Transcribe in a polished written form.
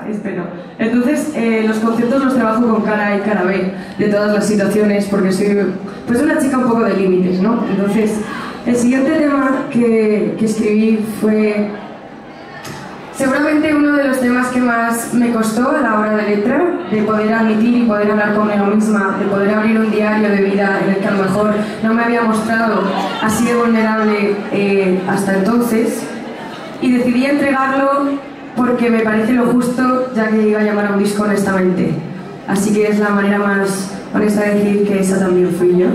espero. Entonces, los conceptos los trabajo con cara A y cara B de todas las situaciones, porque soy pues una chica un poco de límites, ¿no? Entonces, el siguiente tema que escribí fue seguramente uno de los temas que más me costó a la hora de letra, de poder admitir y poder hablar conmigo misma, de poder abrir un diario de vida en el que a lo mejor no me había mostrado así de vulnerable hasta entonces, y decidí entregarlo porque me parece lo justo, ya que iba a llamar a un disco honestamente. Así que es la manera más honesta de decir que esa también fui yo.